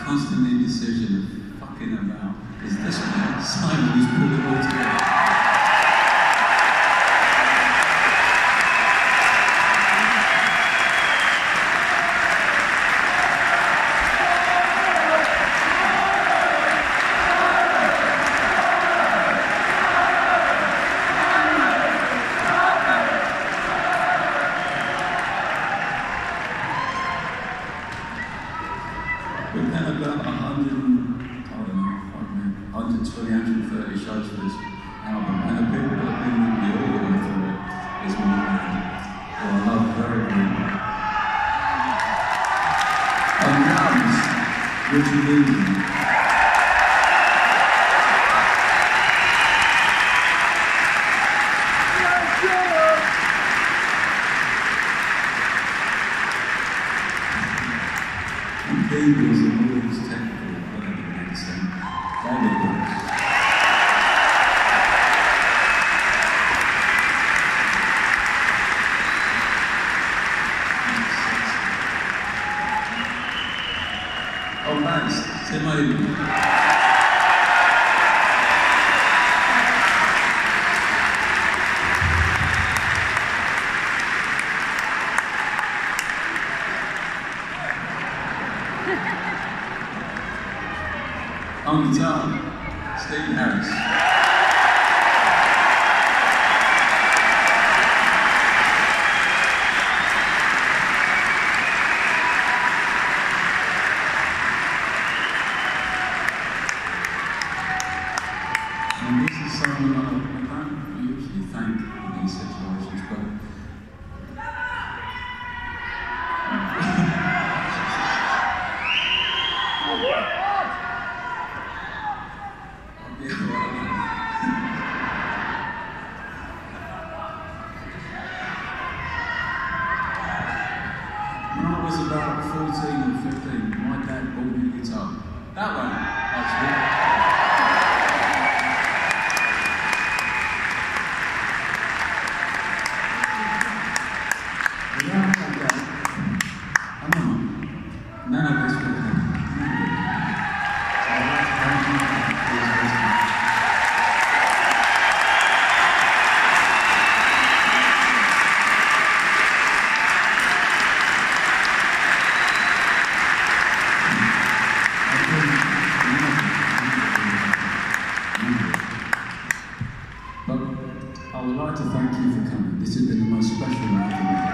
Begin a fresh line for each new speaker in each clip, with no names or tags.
constant indecision of fucking about. Is this Simon who's pulled it all together? We've had about 120, 130 shows for this album, and the people that have been with me all the way through it is my band, who I love very, very much. On drums, Richard Eaton. Keyboards and all these technical, whatever you need to say, David Brooks. Oh, thanks, Tim Aiden. On guitar, Steve Harris. And this is someone I don't usually thank in these situations, but when I was about 14 or 15, my dad bought me a guitar. That one, actually. Without that, come on, none of this would happen. So I'd like to thank you for this listening. But I would like to thank you for coming. This has been the most special night for me.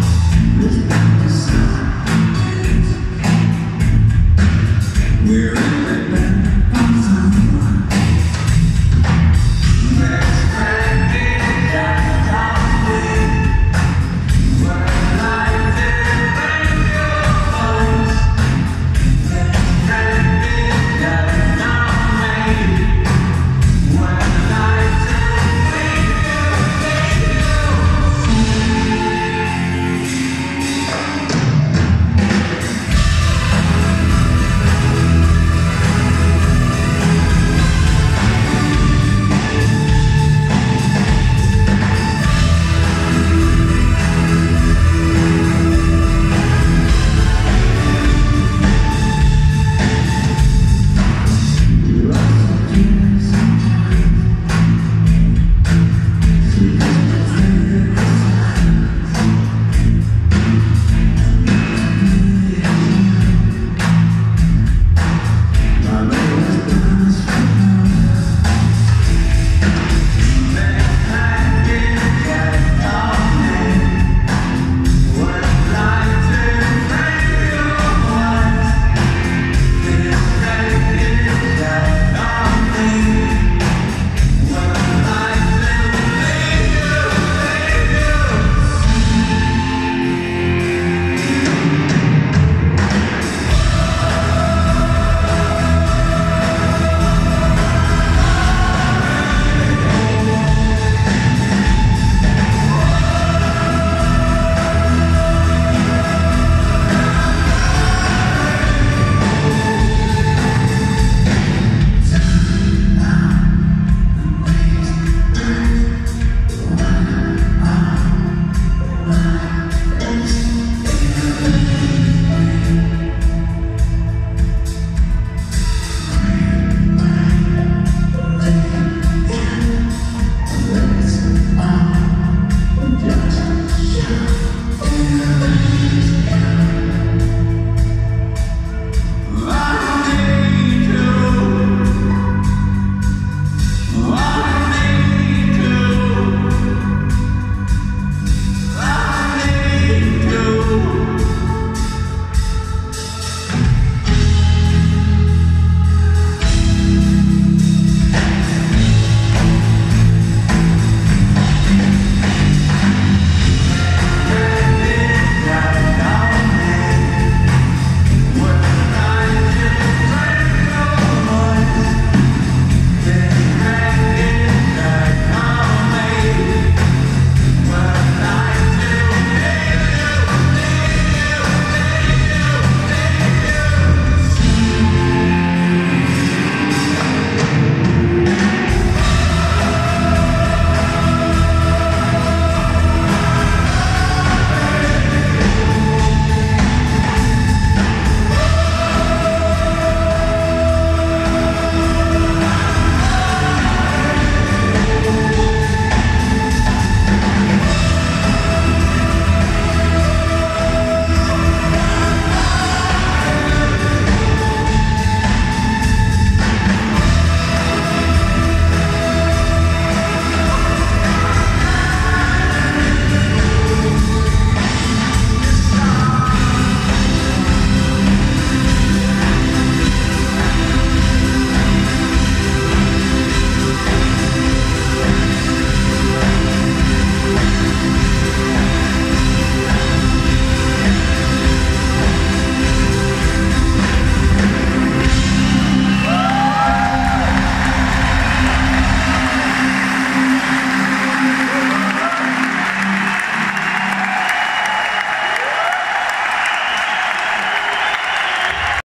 We're